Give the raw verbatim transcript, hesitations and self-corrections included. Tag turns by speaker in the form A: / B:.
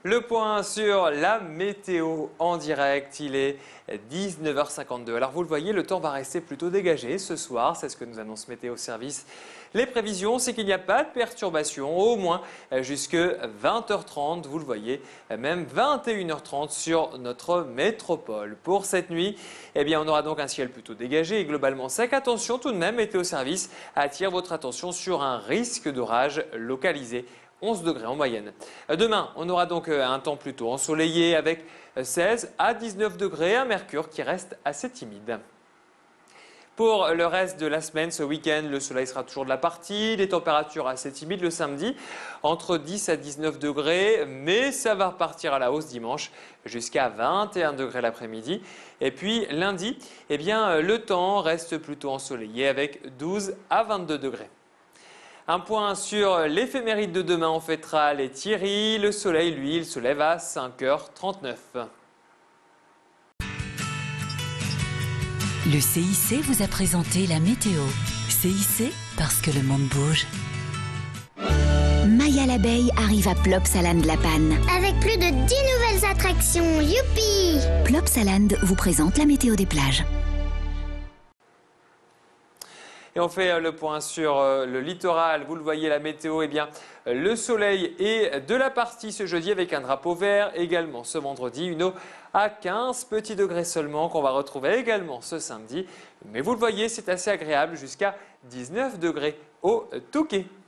A: Le point sur la météo en direct, il est dix-neuf heures cinquante-deux. Alors vous le voyez, le temps va rester plutôt dégagé ce soir, c'est ce que nous annonce Météo Service. Les prévisions, c'est qu'il n'y a pas de perturbation, au moins jusque vingt heures trente, vous le voyez, même vingt et une heures trente sur notre métropole. Pour cette nuit, eh bien, on aura donc un ciel plutôt dégagé et globalement sec. Attention tout de même, Météo Service attire votre attention sur un risque d'orage localisé. onze degrés en moyenne. Demain, on aura donc un temps plutôt ensoleillé avec seize à dix-neuf degrés, un mercure qui reste assez timide. Pour le reste de la semaine, ce week-end, le soleil sera toujours de la partie, les températures assez timides le samedi, entre dix à dix-neuf degrés, mais ça va repartir à la hausse dimanche jusqu'à vingt et un degrés l'après-midi. Et puis lundi, eh bien, le temps reste plutôt ensoleillé avec douze à vingt-deux degrés. Un point sur l'éphéméride de demain, on fêtera les Thierry. Le soleil, lui, il se lève à cinq heures trente-neuf.
B: Le C I C vous a présenté la météo. C I C, parce que le monde bouge.
C: Maya l'abeille arrive à Plopsaland La Panne.
D: Avec plus de dix nouvelles attractions, youpi!
C: Plopsaland vous présente la météo des plages.
A: Et on fait le point sur le littoral. Vous le voyez, la météo, eh bien, le soleil est de la partie ce jeudi avec un drapeau vert. Également ce vendredi, une eau à quinze petits degrés seulement qu'on va retrouver également ce samedi. Mais vous le voyez, c'est assez agréable jusqu'à dix-neuf degrés au Touquet.